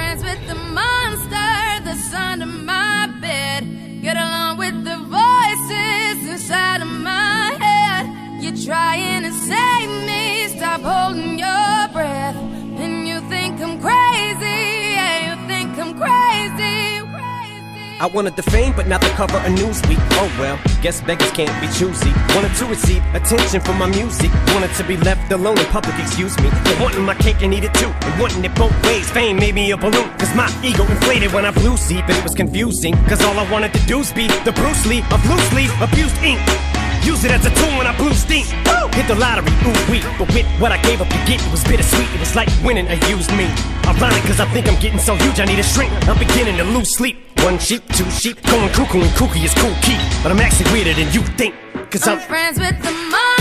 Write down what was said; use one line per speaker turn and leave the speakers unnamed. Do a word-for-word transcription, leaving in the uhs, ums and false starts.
friends with the monster that's under my bed. Get along with the voices inside of my head. You're trying to save me, stop holding your breath. And you think I'm crazy, yeah, you think I'm crazy, crazy.
I wanted the fame, but not the cover of Newsweek. Oh well, guess beggars can't be choosy. Wanted to receive attention from my music. Wanted to be left alone in public, excuse me. But wanting my cake and eat it too, and wanting it both ways. Fame made me a balloon, cause my ego inflated when I blew sleep. And it was confusing, cause all I wanted to do was be the Bruce Lee of loosely abused ink. Use it as a tool when I blew steam. Woo! Hit the lottery, ooh wee. But with what I gave up to get, it was bittersweet. It was like winning a used me. Ironic, cause I think I'm getting so huge I need a shrink. I'm beginning to lose sleep. One sheep, two sheep, going cuckoo and kooky is cool key. But I'm actually weirder than you think, cause I'm,
I'm friends with the monster.